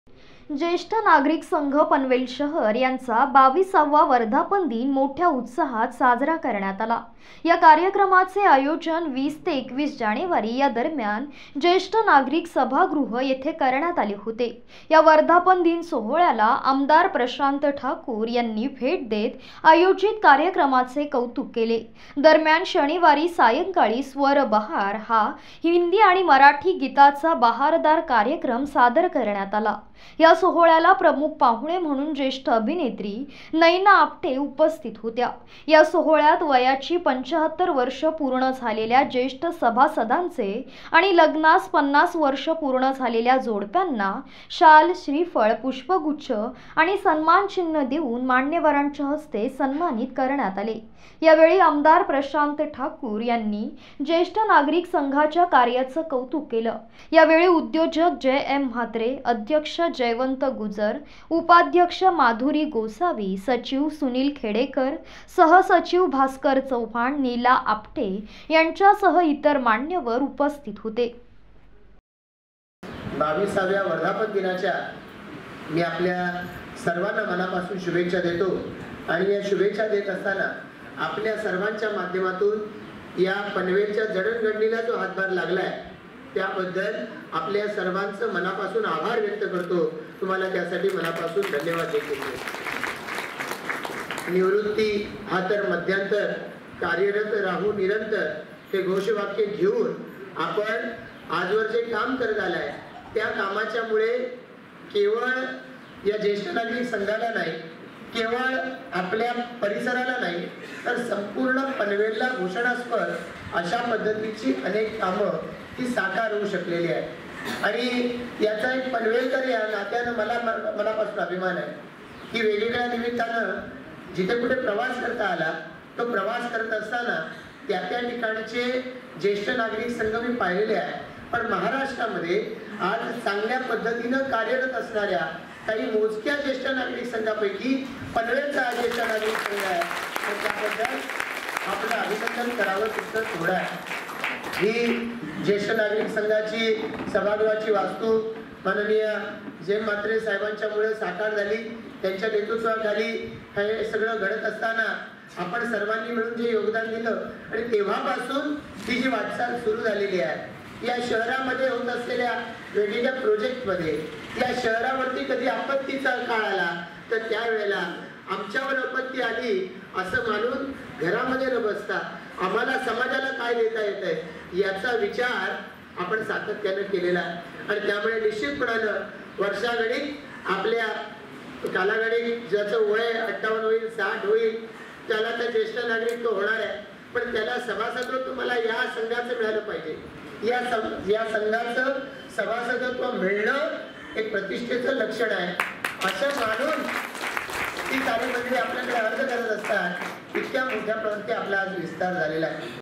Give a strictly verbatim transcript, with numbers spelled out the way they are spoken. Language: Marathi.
ज्येष्ठ नागरिक संघ पनवेल शहर यांचा बावीसावा वर्धापन दिन मोठ्या उत्साहात साजरा करण्यात आला। या कार्यक्रमाचे आयोजन वीस ते एकवीस जानेवारी या दरम्यान ज्येष्ठ नागरिक सभागृह येथे करण्यात आले होते। या वर्धापन दिन सोहळ्याला आमदार प्रशांत ठाकूर यांनी भेट देत आयोजित कार्यक्रमाचे कौतुक केले। दरम्यान शनिवारी सायंकाळी स्वर बहार हा हिंदी आणि मराठी गीताचा बहारदार कार्यक्रम सादर करण्यात आला। या सोहळ्याला प्रमुख पाहुणे म्हणून ज्येष्ठ अभिनेत्री नैना आपटे उपस्थित होत्या। या सोहळ्यात वयाची पंच्याहत्तर वर्ष पूर्ण झालेल्या ज्येष्ठ सभासदांचे आणि लग्नास पन्नास वर्ष पूर्ण झालेल्या जोडप्यांना शाल, श्रीफळ, पुष्पगुच्छ आणि सन्मान चिन्ह देऊन मान्यवरांच्या हस्ते सन्मानित करण्यात आले। यावेळी आमदार प्रशांत ठाकूर यांनी ज्येष्ठ नागरिक संघाच्या कार्याचं कौतुक केलं। यावेळी उद्योजक जय एम म्हात्रे, अध्यक्ष जयवंत गुजर, उपाध्यक्ष माधुरी गोसावी, सचिव सुनील खेडेकर, सहसचिव भास्कर चव्हाण, नीला आपटे यांच्यासह इतर मान्यवर उपस्थित होते। बावीसाव्या वर्धापन दिनाच्या मी आपल्या सर्वांना मनापासून शुभेच्छा देतो आणि या शुभेच्छा देत असताना आपल्या सर्वांच्या माध्यमातून या पनवेलच्या जडणघडणीला जो हातभार लागलाय त्याबद्दल आपल्या सर्वांचं मनापासून आभार व्यक्त करतो। तुम्हाला त्यासाठी मनापासून धन्यवाद देतो। निवृत्ती हा तर मध्यंतर, कार्यरत राहू निरंतर हे घोषवाक्य घेऊन आपण आजवर जे काम करत आलाय त्या कामाच्यामुळे केवळ या ज्येष्ठ नागरिक संघाला नाही, केवळ आपल्या परिसराला नाही तर संपूर्ण पनवेलला घोषणास्पद अशा पद्धतीची अनेक कामं ती साकार होऊ शकलेली आहे। आणि याचा एक पनवेलकर या नात्यानं मला मनापासून अभिमान आहे की वेगवेगळ्या निमित्तानं जिथे कुठे प्रवास करता आला तो प्रवास करत असताना त्या त्या ठिकाणचे ज्येष्ठ नागरिक संघ मी पाहिलेले आहे। पण महाराष्ट्रामध्ये आज चांगल्या पद्धतीनं कार्यरत असणाऱ्या काही मोजक्या ज्येष्ठ नागरिक संघापैकी पनवेलचा ज्येष्ठ नागरिक संघ आहे, तर त्याबद्दल आपलं अभिनंदन करावं तितकं थोडं आहे। ही ज्येष्ठ नागरिक संघाची सभागृहाची वास्तू माननीय जय म्हात्रे साहेबांच्यामुळे साकार झाली। त्यांच्या नेतृत्वाखाली हे सगळं घडत असताना आपण सर्वांनी मिळून जे योगदान दिलं आणि तेव्हापासून ही जी वाटचाल सुरू झालेली आहे। या शहरामध्ये होत असलेल्या वेगवेगळ्या प्रोजेक्टमध्ये या शहरावरती कधी आपत्तीचा काळ आला तर त्यावेळेला आमच्यावर आपत्ती आली असं मानून घरामध्ये न बसता आम्हाला समाजाला काय देता येतंय याचा विचार आपण सातत्याने केलेला आहे। आणि त्यामुळे निश्चितपणानं वर्षागणिक आपल्या कालागणिक ज्याचं वय अठ्ठावन्न होईल, साठ होईल त्याला तर ज्येष्ठ नागरिक तो होणार आहे, पण त्याला सभासदत्व मला या संघाचं मिळालं पाहिजे। या या संघाचं सभासदत्व मिळणं एक प्रतिष्ठेचं लक्षण आहे असं मानून ती कार्यमंडळी आपल्याकडे अर्ज करत असतात। इतक्या मोठ्या प्रमाणात आपला आज विस्तार झालेला आहे।